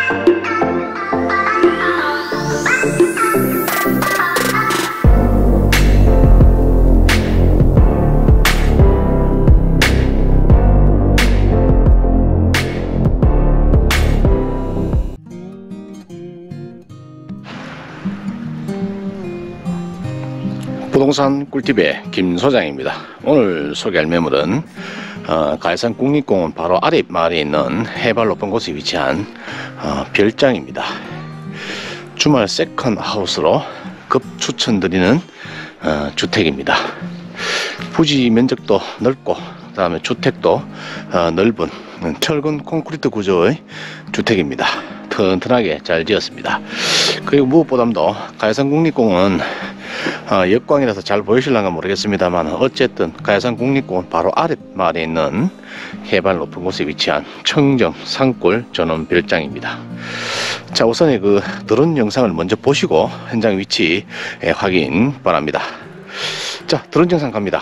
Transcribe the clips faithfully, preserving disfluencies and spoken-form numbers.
부동산 꿀팁의 김 소장입니다. 오늘 소개할 매물은 어, 가해산 국립공원 바로 아래 마을에 있는 해발 높은 곳에 위치한 어, 별장입니다. 주말 세컨 하우스로 급 추천드리는 어, 주택입니다. 부지 면적도 넓고 그 다음에 주택도 어, 넓은 철근 콘크리트 구조의 주택입니다. 튼튼하게 잘 지었습니다. 그리고 무엇보다도 가해산 국립공원 어, 역광이라서 잘 보이실런가 모르겠습니다만 어쨌든 가해산 국립공원 바로 아랫마을에 있는 해발 높은 곳에 위치한 청정 산골 전원 별장입니다. 자, 우선 그 드론 영상을 먼저 보시고 현장 위치 확인 바랍니다. 자, 드론 영상 갑니다.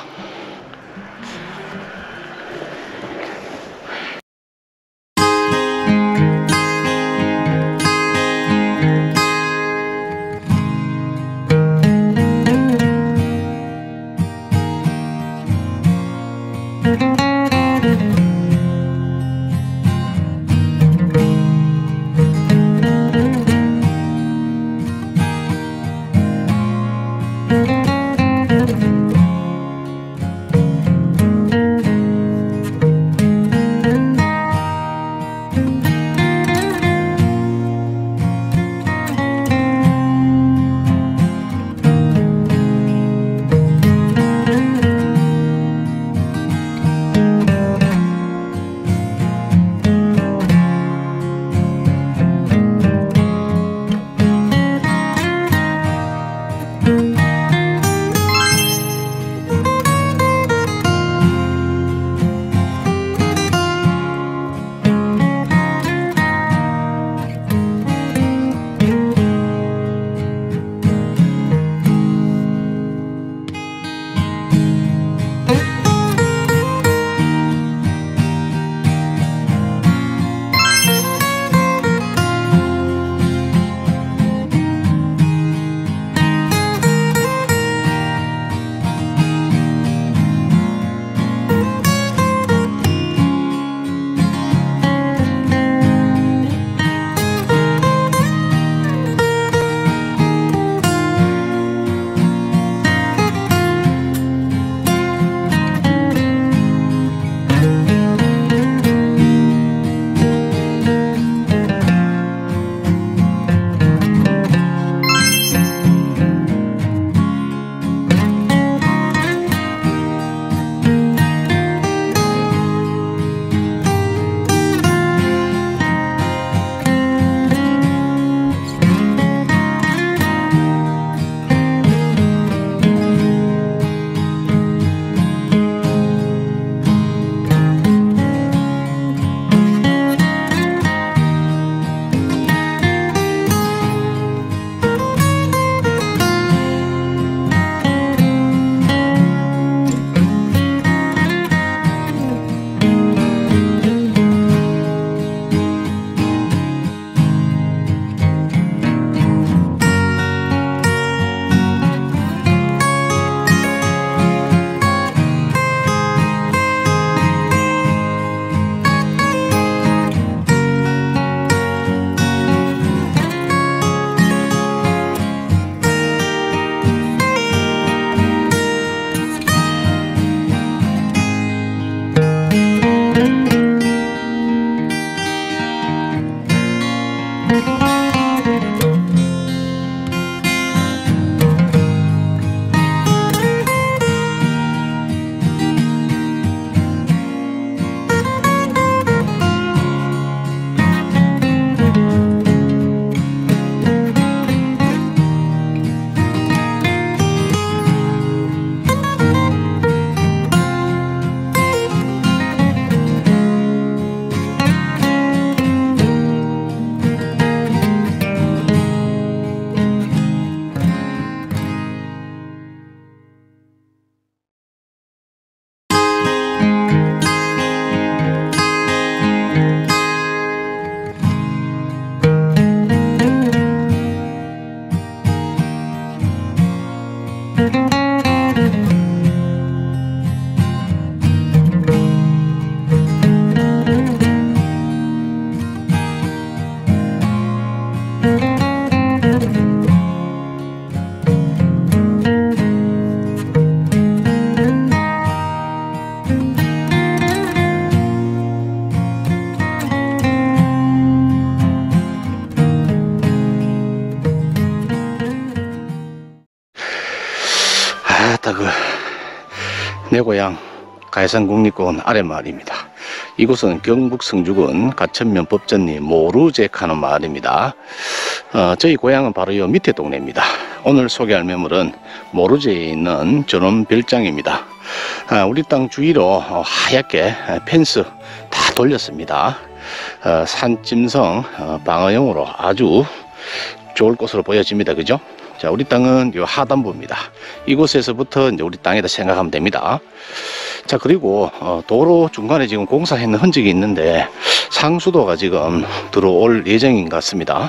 내 고향 가해산국립공원 아랫마을입니다. 이곳은 경북 성주군 가천면 법전리 모루제 하는 마을입니다. 어, 저희 고향은 바로 이 밑에 동네입니다. 오늘 소개할 매물은 모루제에 있는 전원별장입니다. 아, 우리 땅 주위로 하얗게 펜스 다 돌렸습니다. 어, 산짐성 어, 방어용으로 아주 좋을 곳으로 보여집니다. 그죠? 자, 우리 땅은 요 하단부입니다. 이곳에서부터 이제 우리 땅이다 생각하면 됩니다. 자, 그리고 어, 도로 중간에 지금 공사했는 흔적이 있는데 상수도가 지금 들어올 예정인 것 같습니다.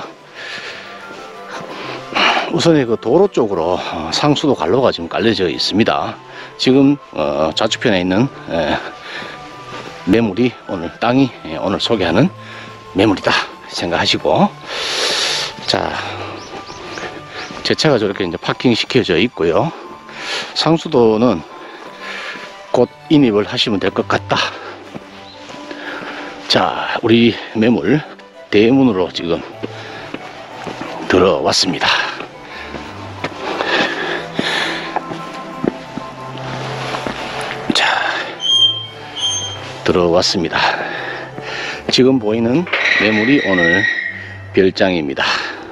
우선 그 도로 쪽으로 어, 상수도 관로가 지금 깔려져 있습니다. 지금 어, 좌측편에 있는 에, 매물이 오늘 땅이 에, 오늘 소개하는 매물이다 생각하시고, 자, 제 차가 저렇게 이제 파킹 시켜져 있고요. 상수도는 곧 인입을 하시면 될 것 같다. 자, 우리 매물 대문으로 지금 들어왔습니다. 자, 들어왔습니다. 지금 보이는 매물이 오늘 별장입니다.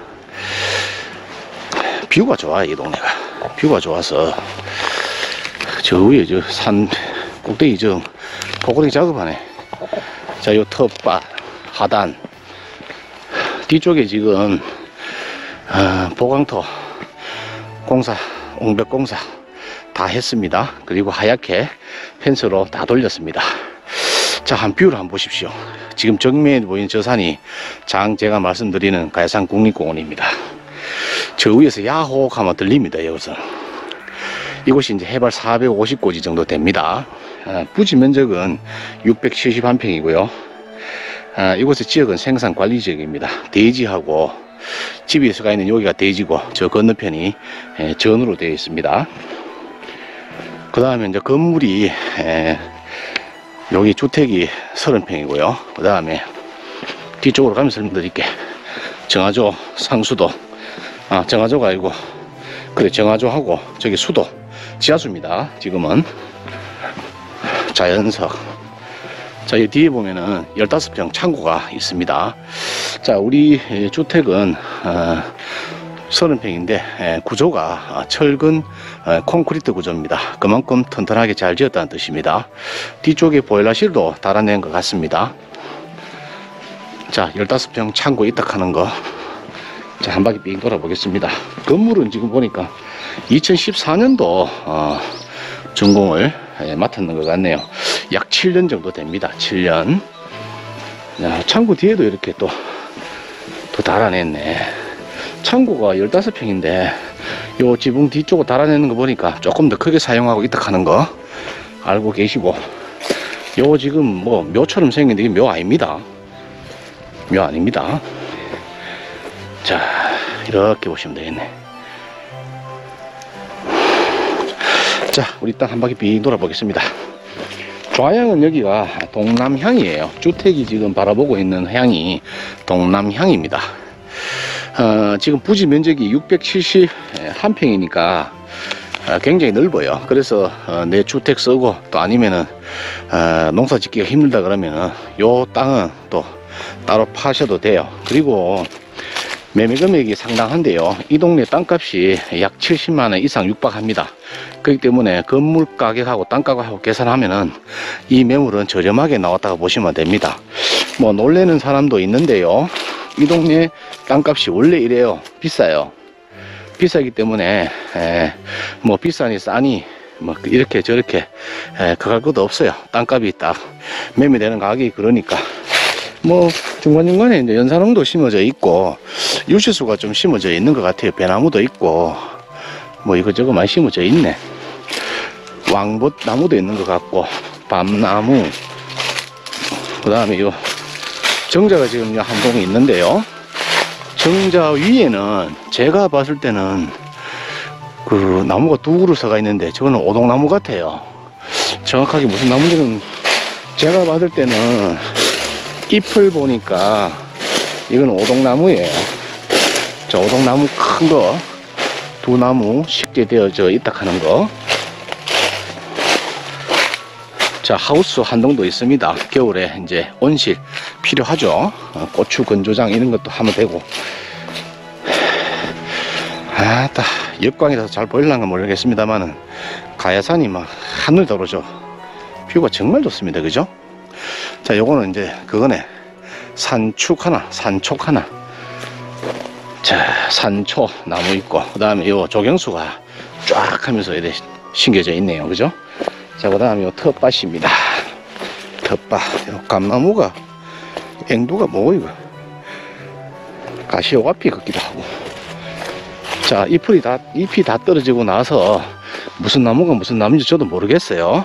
뷰가 좋아요. 이 동네가 뷰가 좋아서 저 위에 저 산 꼭대기 저 포고리 작업하네. 자, 요 텃밭 하단 뒤쪽에 지금 어, 보강토 공사 옹벽 공사 다 했습니다. 그리고 하얗게 펜스로 다 돌렸습니다. 자, 한 뷰를 한번 보십시오. 지금 정면에 보이는 저 산이 장 제가 말씀드리는 가해산 국립공원입니다. 저 위에서 야호 하면 들립니다. 여기서 이곳이 이제 해발 사백오십 고지 정도 됩니다. 아, 부지 면적은 육백칠십일 평이고요. 아, 이곳의 지역은 생산관리 지역입니다. 대지하고 집이 서가 있는 여기가 대지고 저 건너편이 에, 전으로 되어 있습니다. 그 다음에 이제 건물이 에, 여기 주택이 삼십 평이고요. 그 다음에 뒤쪽으로 가면서 설명드릴게. 정화조 상수도, 아, 정화조가 아니고 그래, 정화조하고 저기 수도 지하수입니다. 지금은 자연석. 자, 이 뒤에 보면은 십오 평 창고가 있습니다. 자, 우리 주택은 어, 삼십 평인데 에, 구조가 철근 에, 콘크리트 구조입니다. 그만큼 튼튼하게 잘 지었다는 뜻입니다. 뒤쪽에 보일러실도 달아낸 것 같습니다. 자, 십오 평 창고 입닥하는 거, 자, 한 바퀴 삥 돌아보겠습니다. 건물은 지금 보니까 이천십사 년도 어, 준공을 예, 맡았는 것 같네요. 약 칠 년 정도 됩니다. 칠 년. 야, 창고 뒤에도 이렇게 또, 또 달아냈네. 창고가 십오 평인데 요 지붕 뒤쪽으로 달아내는 거 보니까 조금 더 크게 사용하고 입닥하는 거 알고 계시고, 요 지금 뭐 묘처럼 생긴데 이게 묘 아닙니다. 묘 아닙니다. 자, 이렇게 보시면 되겠네. 자, 우리 땅 한 바퀴 빙 돌아보겠습니다. 좌향은 여기가 동남향이에요. 주택이 지금 바라보고 있는 향이 동남향입니다. 어, 지금 부지 면적이 육백칠십일 평이니까 어, 굉장히 넓어요. 그래서 어, 내 주택 쓰고 또 아니면은 어, 농사 짓기가 힘들다 그러면은 요 땅은 또 따로 파셔도 돼요. 그리고 매매 금액이 상당한데요. 이 동네 땅값이 약 칠십만 원 이상 육박합니다. 그렇기 때문에 건물 가격하고 땅가격하고 계산하면은 이 매물은 저렴하게 나왔다고 보시면 됩니다. 뭐 놀래는 사람도 있는데요. 이 동네 땅값이 원래 이래요. 비싸요. 비싸기 때문에 에, 뭐 비싸니 싸니 뭐 이렇게 저렇게 에, 그갈 것도 없어요. 땅값이 딱 매매되는 가격이 그러니까. 뭐 중간중간에 이제 연산홍도 심어져 있고 유시수가 좀 심어져 있는 것 같아요. 배나무도 있고 뭐 이것저것 많이 심어져 있네. 왕봇 나무도 있는 것 같고 밤나무, 그 다음에 요 정자가 지금 한 동이 있는데요. 정자 위에는 제가 봤을 때는 그 나무가 두 그루 서가 있는데 저거는 오동나무 같아요. 정확하게 무슨 나무인지는 제가 봤을 때는 잎을 보니까 이건 오동나무예요. 저 오동나무 큰 거 두 나무 식재되어져 있다 하는 거. 자, 하우스 한동도 있습니다. 겨울에 이제 온실 필요하죠. 어, 고추 건조장 이런 것도 하면 되고. 아따, 역광이라서 잘 보일란가 모르겠습니다만은 가야산이 막 하늘 도로죠. 뷰가 정말 좋습니다. 그죠? 자, 요거는 이제 그거네. 산축 하나, 산촉 하나. 자, 산초 나무 있고, 그 다음에 요 조경수가 쫙 하면서 이렇게 심겨져 있네요. 그죠? 자, 그 다음에 요 텃밭입니다. 텃밭. 요 감나무가, 앵두가 뭐고, 이거? 가시오가피 같기도 하고. 자, 잎이 다, 잎이 다 떨어지고 나서 무슨 나무가 무슨 나무인지 저도 모르겠어요.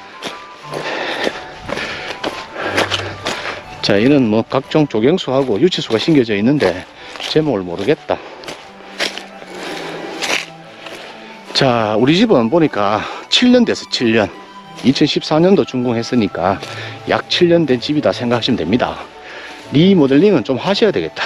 자, 이런 뭐 각종 조경수하고 유치수가 심겨져 있는데 제목을 모르겠다. 자, 우리 집은 보니까 칠 년 됐어. 칠 년. 이천십사 년도 준공했으니까 약 칠 년 된 집이다 생각하시면 됩니다. 리모델링은 좀 하셔야 되겠다.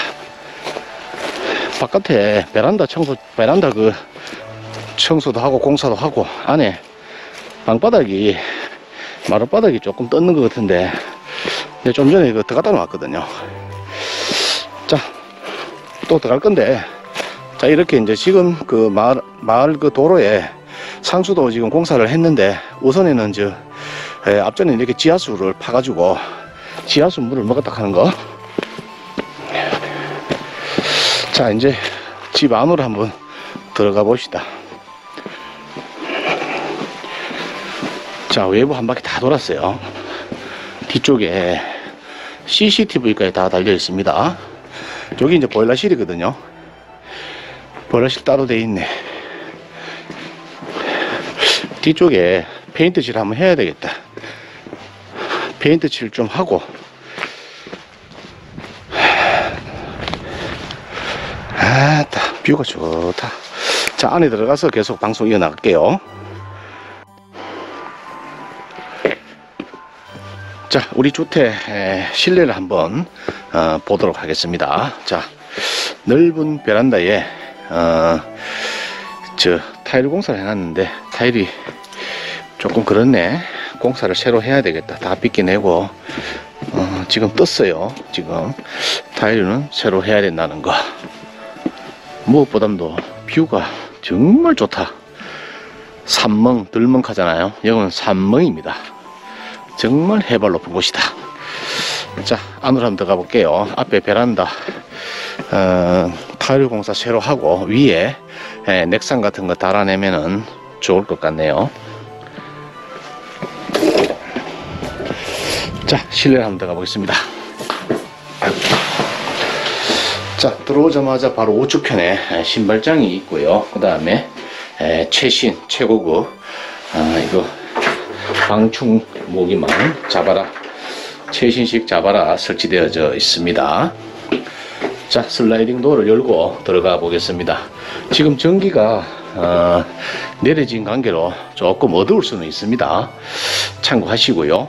바깥에 베란다 청소, 베란다 그 청소도 하고 공사도 하고, 안에 방바닥이 마룻바닥이 조금 떴는 것 같은데 근데 좀 전에 이거 들어갔다 놨거든요. 자, 또 들어갈 건데, 자, 이렇게 이제 지금 그 마을, 마을 그 도로에 상수도 지금 공사를 했는데, 우선에는 저, 에, 앞전에 이렇게 지하수를 파가지고, 지하수 물을 먹었다 하는 거. 자, 이제 집 안으로 한번 들어가 봅시다. 자, 외부 한 바퀴 다 돌았어요. 뒤쪽에 씨씨티비까지 다 달려 있습니다. 여기 이제 보일러실이거든요. 보일러실 따로 돼 있네. 뒤쪽에 페인트 칠 한번 해야 되겠다. 페인트 칠 좀 하고. 아따, 뷰가 좋다. 자, 안에 들어가서 계속 방송 이어나갈게요. 자, 우리 주택 실내를 한번 어, 보도록 하겠습니다. 자, 넓은 베란다에 어, 저 타일 공사를 해놨는데 타일이 조금 그렇네. 공사를 새로 해야 되겠다. 다 빗겨내고 어, 지금 떴어요. 지금 타일은 새로 해야 된다는 거. 무엇보다도 뷰가 정말 좋다. 산멍, 들멍하잖아요. 여기는 산멍입니다. 정말 해발 높은 곳이다. 자, 안으로 한번 들어가 볼게요. 앞에 베란다 어, 타일 공사 새로 하고 위에 에, 넥산 같은 거 달아내면은 좋을 것 같네요. 자, 실내를 한번 들어가 보겠습니다. 자, 들어오자마자 바로 우측편에 신발장이 있고요. 그 다음에 최신 최고급 아, 이거 방충 모기망 자바라, 최신식 자바라 설치되어져 있습니다. 자, 슬라이딩 도어를 열고 들어가 보겠습니다. 지금 전기가 어, 내려진 관계로 조금 어두울 수는 있습니다. 참고하시고요.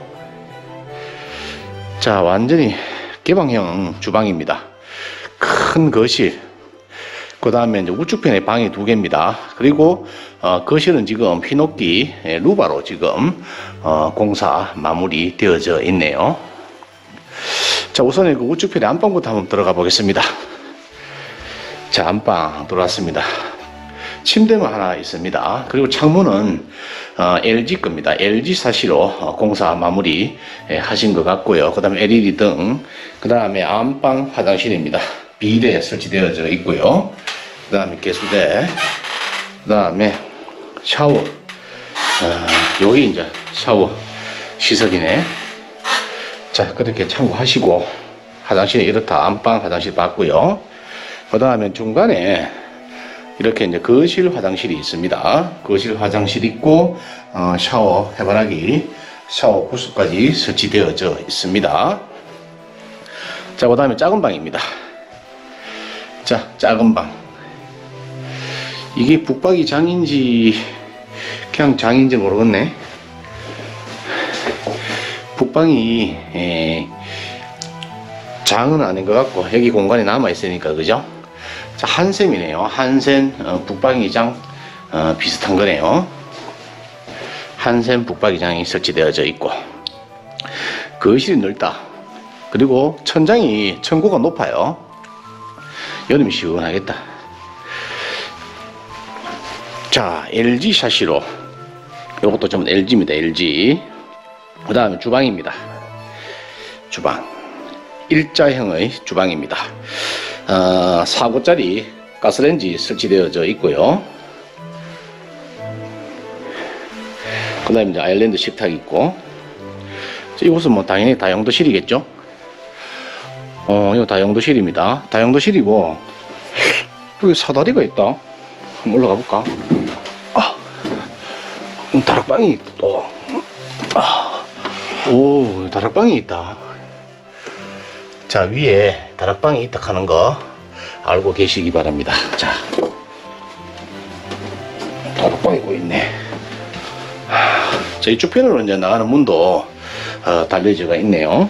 자, 완전히 개방형 주방입니다. 큰 거실, 그 다음에 이제 우측편에 방이 두 개입니다. 그리고 어, 거실은 지금 휘녹기 루바로 지금 어, 공사 마무리 되어져 있네요. 자, 우선은 그 우측편에 안방부터 한번 들어가 보겠습니다. 자, 안방 들어왔습니다. 침대만 하나 있습니다. 그리고 창문은 어, 엘지 겁니다. 엘지 사시로 어, 공사 마무리 예, 하신 것 같고요. 그 다음에 엘이디 등, 그 다음에 안방 화장실입니다. 비대 설치되어져 있고요. 그 다음에 개수대, 그 다음에 샤워, 어, 여기 이제 샤워 시설이네. 자, 그렇게 참고하시고, 화장실이 이렇다. 안방 화장실 봤고요. 그 다음에 중간에 이렇게 이제 거실 화장실이 있습니다. 거실 화장실 있고, 어, 샤워 해바라기, 샤워 부스까지 설치되어져 있습니다. 자, 그 다음에 작은 방입니다. 자, 작은 방. 이게 북박이 장인지 그냥 장인지 모르겠네. 북방이 에, 장은 아닌 것 같고 여기 공간이 남아 있으니까, 그죠? 자, 한샘이네요. 한샘 어, 북박이장 어, 비슷한 거네요. 한샘 북박이장이 설치되어져 있고, 거실이 넓다. 그리고 천장이 천고가 높아요. 여름이 시원하겠다. 자, 엘지 샤시로, 이것도 좀 엘지입니다. 엘지. 그 다음에 주방입니다. 주방 일자형의 주방입니다. 어, 사 구짜리 가스레인지 설치되어져 있고요. 그 다음에 이제 아일랜드 식탁이 있고, 이곳은 뭐 당연히 다용도실이겠죠. 어, 이거 다용도실입니다. 다용도실이고, 여기 사다리가 있다. 한번 올라가 볼까? 아, 다락방이 또, 아, 오, 다락방이 있다. 자, 위에 다락방이 있다 하는 거 알고 계시기 바랍니다. 자, 다락방이 고 있네. 자, 이쪽 편으로 이제 나가는 문도 어, 달려져 있네요.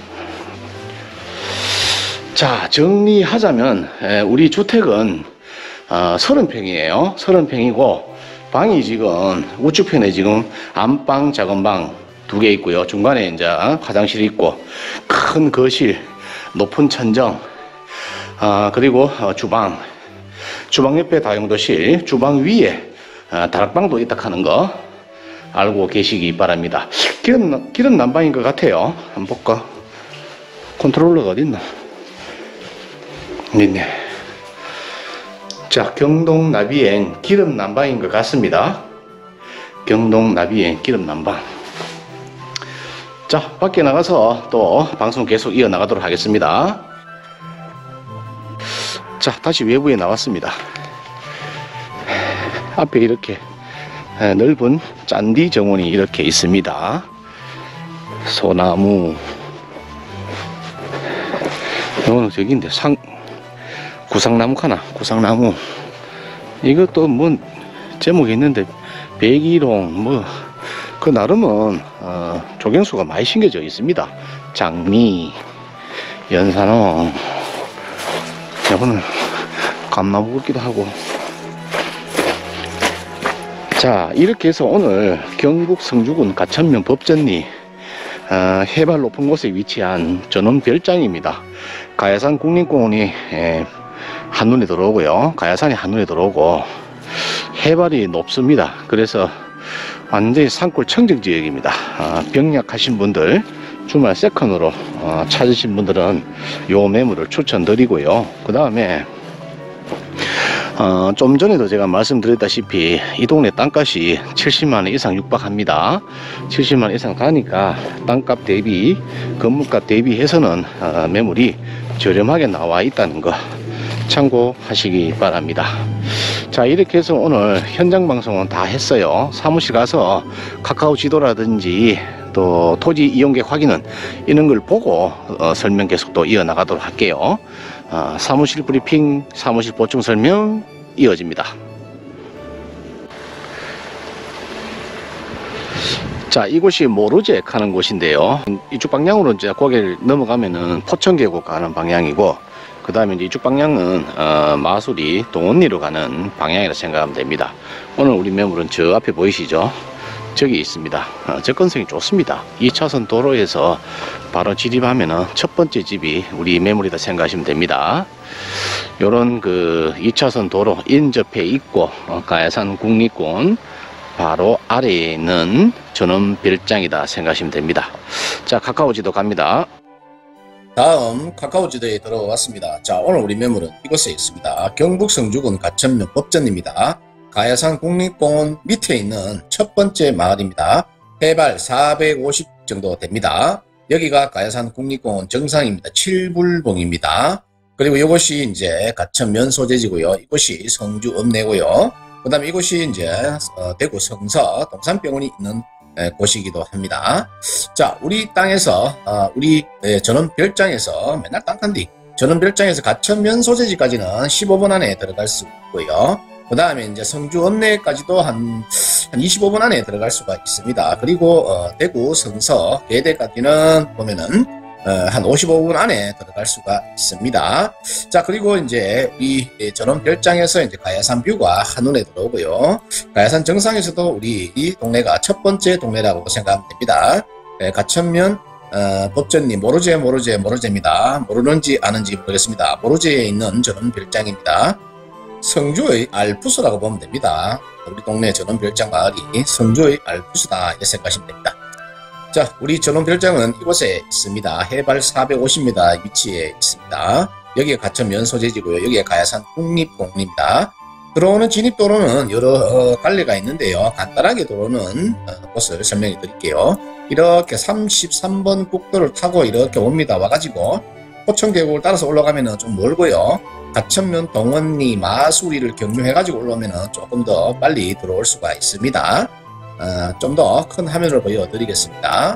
자, 정리하자면 에, 우리 주택은 어, 서른 평이에요. 서른 평이고 방이 지금 우측편에 지금 안방, 작은방 두 개 있고요. 중간에 이제 화장실이 있고 큰 거실, 높은 천정, 어, 그리고 어, 주방, 주방 옆에 다용도실, 주방 위에 어, 다락방도 있다 하는 거 알고 계시기 바랍니다. 기름, 기름 난방인 것 같아요. 한번 볼까? 컨트롤러가 어딨나? 있네. 자, 경동 나비엔 기름 난방인 것 같습니다. 경동 나비엔 기름 난방. 자, 밖에 나가서 또 방송 계속 이어나가도록 하겠습니다. 자, 다시 외부에 나왔습니다. 앞에 이렇게 넓은 잔디 정원이 이렇게 있습니다. 소나무, 이거는 저기인데 상 구상나무 카나 구상나무. 이것도 뭐 제목이 있는데 백일홍 뭐 그 나름은 어, 조경수가 많이 심겨져 있습니다. 장미, 연산홍, 이거는 감나무 같기도 하고. 자, 이렇게 해서 오늘 경북 성주군 가천면 법전리 어, 해발 높은 곳에 위치한 전원 별장입니다. 가야산 국립공원이 에, 한눈에 들어오고요. 가야산이 한눈에 들어오고 해발이 높습니다. 그래서 완전히 산골 청정지역입니다. 어, 병약하신 분들, 주말 세컨으로 어, 찾으신 분들은 요 매물을 추천드리고요. 그 다음에 어, 좀 전에도 제가 말씀드렸다시피 이 동네 땅값이 칠십만 원 이상 육박합니다. 칠십만 원 이상 가니까 땅값 대비, 건물값 대비해서는 어, 매물이 저렴하게 나와 있다는 거 참고하시기 바랍니다. 자, 이렇게 해서 오늘 현장 방송은 다 했어요. 사무실 가서 카카오 지도라든지 또 토지 이용객 확인은 이런 걸 보고 어, 설명 계속 또 이어나가도록 할게요. 어, 사무실 브리핑, 사무실 보충 설명 이어집니다. 자, 이곳이 모르제 가는 곳인데요. 이쪽 방향으로 이제 고개를 넘어가면은 포천계곡 가는 방향이고, 그 다음에 이제 이쪽 방향은 어, 마수리 동원리로 가는 방향이라 생각하면 됩니다. 오늘 우리 매물은 저 앞에 보이시죠? 저기 있습니다. 어, 접근성이 좋습니다. 이 차선 도로에서 바로 진입하면은 첫 번째 집이 우리 매물이다 생각하시면 됩니다. 요런 그 이 차선 도로 인접해 있고 어, 가야산 국립공원 바로 아래에 있는 전원 별장이다 생각하시면 됩니다. 자, 카카오 지도 갑니다. 다음 카카오 지도에 들어왔습니다. 자, 오늘 우리 매물은 이곳에 있습니다. 경북 성주군 가천면 법전입니다. 가야산 국립공원 밑에 있는 첫 번째 마을입니다. 해발 사백오십 정도 됩니다. 여기가 가야산 국립공원 정상입니다. 칠불봉입니다. 그리고 이곳이 이제 가천면 소재지고요. 이곳이 성주 읍내고요. 그 다음에 이곳이 이제 어, 대구 성서 동산병원이 있는 에, 곳이기도 합니다. 자, 우리 땅에서 어, 우리 에, 전원 별장에서 맨날 땅칸디 전원 별장에서 가천면 소재지까지는 십오 분 안에 들어갈 수 있고요. 그 다음에 이제 성주 읍내까지도 한, 한 이십오 분 안에 들어갈 수가 있습니다. 그리고 어, 대구 성서 계대까지는 보면은 어, 한 오십오 분 안에 들어갈 수가 있습니다. 자, 그리고 이제 이 전원 별장에서 이제 가야산 뷰가 한눈에 들어오고요. 가야산 정상에서도 우리 이 동네가 첫 번째 동네라고 생각하면 됩니다. 네, 가천면 어, 법전리 모로제 모로제 모로제입니다. 모르는지 아는지 모르겠습니다. 모로제에 있는 저런 별장입니다. 성주의 알프스라고 보면 됩니다. 우리 동네 저런 별장 마을이 성주의 알프스다 이렇게 생각하시면 됩니다. 자, 우리 저런 별장은 이곳에 있습니다. 해발 사백오십 미터 위치에 있습니다. 여기에 가천면 소재지고요. 여기에 가야산 국립공원입니다. 들어오는 진입도로는 여러 어, 갈래가 있는데요. 간단하게 도로는 어, 곳을 설명해 드릴게요. 이렇게 삼십삼 번 국도를 타고 이렇게 옵니다. 와가지고 포천계곡을 따라서 올라가면 좀 멀고요. 가천면 동원리 마수리를 경유해가지고 올라오면 조금 더 빨리 들어올 수가 있습니다. 어, 좀 더 큰 화면을 보여드리겠습니다.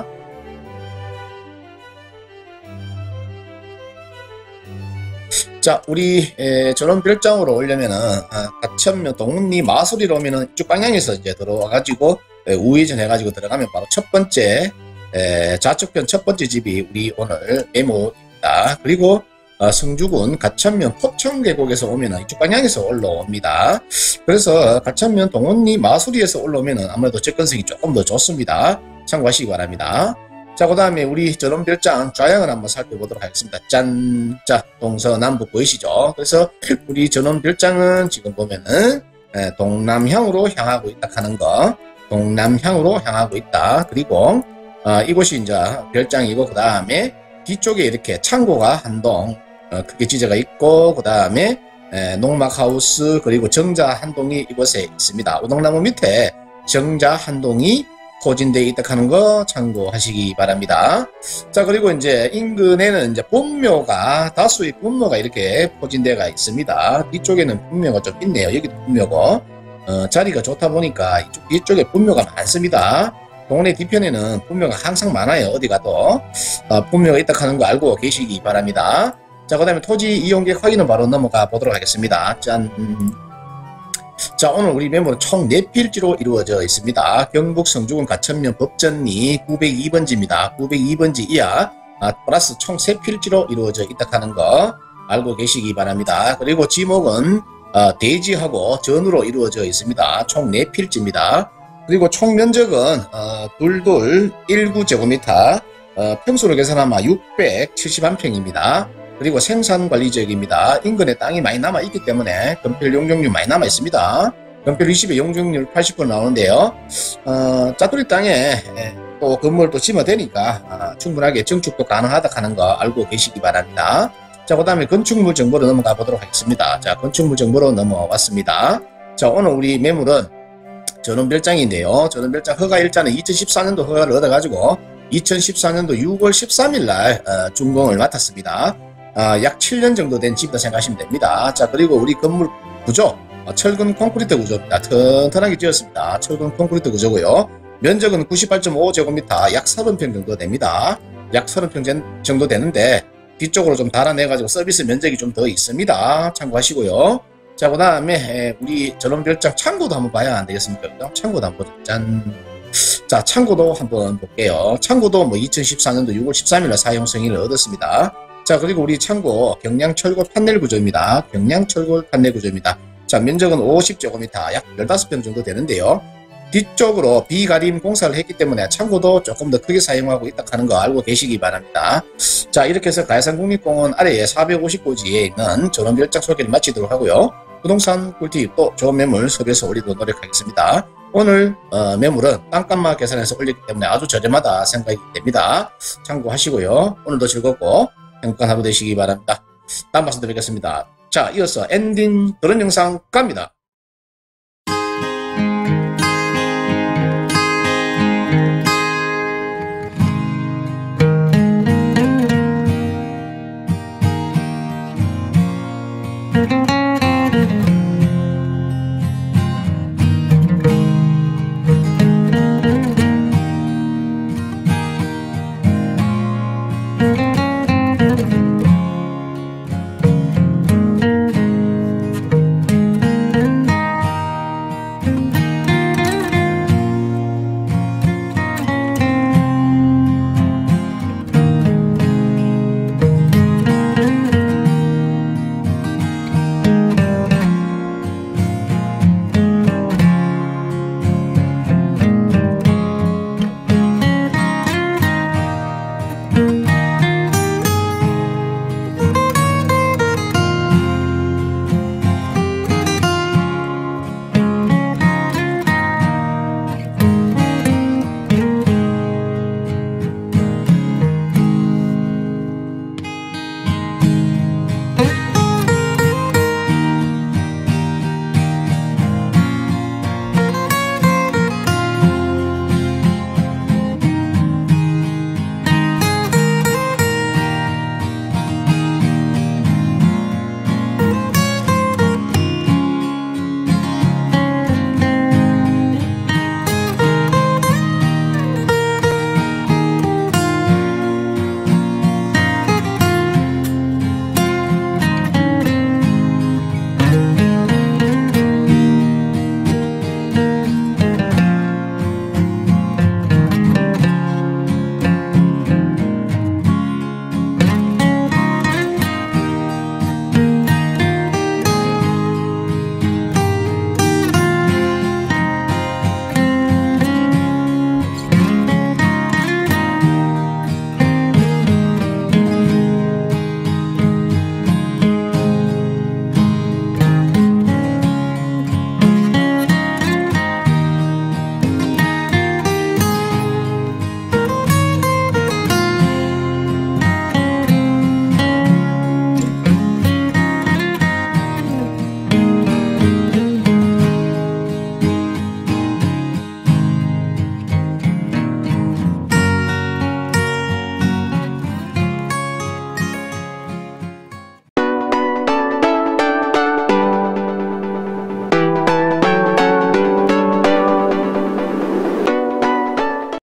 자, 우리 에, 저런 별장으로 오려면은 아, 가천면 동원리 마수리로 오면은 이쪽 방향에서 이제 들어와가지고 에, 우회전 해가지고 들어가면 바로 첫 번째 에, 좌측편 첫 번째 집이 우리 오늘 메모입니다. 그리고 어, 성주군 가천면 포천계곡에서 오면은 이쪽 방향에서 올라옵니다. 그래서 가천면 동원리 마수리에서 올라오면은 아무래도 접근성이 조금 더 좋습니다. 참고하시기 바랍니다. 자, 그 다음에 우리 저런 별장 좌향을 한번 살펴보도록 하겠습니다. 짠! 자, 동서남북 보이시죠? 그래서 우리 저런 별장은 지금 보면은 에, 동남향으로 향하고 있다 하는 거, 동남향으로 향하고 있다. 그리고 어, 이곳이 이제 별장이고, 그 다음에 뒤쪽에 이렇게 창고가 한 동 어, 크게 지저가 있고, 그 다음에 농막하우스 그리고 정자 한 동이 이곳에 있습니다. 우동나무 밑에 정자 한 동이 포진되어 있다 하는 거 참고하시기 바랍니다. 자, 그리고 이제 인근에는 이제 본묘가 다수의 본묘가 이렇게 포진되어 있습니다. 뒤쪽에는 본묘가 좀 있네요. 여기도 본묘고 어, 자리가 좋다 보니까 이쪽 뒤쪽에 본묘가 많습니다. 동네 뒤편에는 본묘가 항상 많아요. 어디 가도 어, 본묘가 있다 하는 거 알고 계시기 바랍니다. 자, 그 다음에 토지 이용객 확인은 바로 넘어가 보도록 하겠습니다. 짠. 자, 오늘 우리 메모는 총 네 필지로 이루어져 있습니다. 경북 성주군 가천면 법전리 구백이 번지입니다. 구백이 번지 이하 아, 플러스 총 세 필지로 이루어져 있다 하는 거 알고 계시기 바랍니다. 그리고 지목은 어, 대지하고 전으로 이루어져 있습니다. 총 네 필지입니다. 그리고 총 면적은 어, 둘둘 십구 제곱미터 어, 평수로 계산하면 육백칠십일 평입니다. 그리고 생산관리지역입니다. 인근에 땅이 많이 남아있기 때문에 건폐율 용적률 많이 남아있습니다. 건폐율 이십에 용적률 팔십 퍼센트 나오는데요. 어, 짜투리 땅에 또 건물을 또 지으면 되니까 어, 충분하게 증축도 가능하다 하는 거 알고 계시기 바랍니다. 자, 그 다음에 건축물 정보로 넘어가 보도록 하겠습니다. 자, 건축물 정보로 넘어왔습니다. 자, 오늘 우리 매물은 전원별장인데요. 전원별장 허가 일자는 이천십사 년도 허가를 얻어가지고 이천십사 년도 유월 십삼일 날 어, 준공을 맡았습니다. 어, 약 칠 년 정도 된 집이다 생각하시면 됩니다. 자, 그리고 우리 건물 구조 어, 철근 콘크리트 구조입니다. 튼튼하게 지었습니다. 철근 콘크리트 구조고요. 면적은 구십팔 점 오 제곱미터 약 삼십 평 정도 됩니다. 약 삼십 평 정도 되는데 뒤쪽으로 좀 달아내가지고 서비스 면적이 좀 더 있습니다. 참고하시고요. 자, 그 다음에 우리 전원별장 창고도 한번 봐야 안 되겠습니까? 창고도 한번 보자. 짠. 자, 창고도 한번 볼게요. 창고도 뭐 이천십사 년도 유월 십삼일 날 사용 승인을 얻었습니다. 자, 그리고 우리 창고 경량철골 판넬 구조입니다. 경량철골 판넬 구조입니다. 자, 면적은 오십 제곱미터 약 십오 평 정도 되는데요. 뒤쪽으로 비가림 공사를 했기 때문에 창고도 조금 더 크게 사용하고 있다 하는 거 알고 계시기 바랍니다. 자, 이렇게 해서 가야산 국립공원 아래에 사백오십 고지에 있는 전원별장 소개를 마치도록 하고요. 부동산 꿀팁 또 좋은 매물 소개해서 올리도록 노력하겠습니다. 오늘 어, 매물은 땅값만 계산해서 올리기 때문에 아주 저렴하다 생각이 됩니다. 참고하시고요. 오늘도 즐겁고 행복한 하루 되시기 바랍니다. 다음 방송 뵙겠습니다. 자, 이어서 엔딩 그런 영상 갑니다.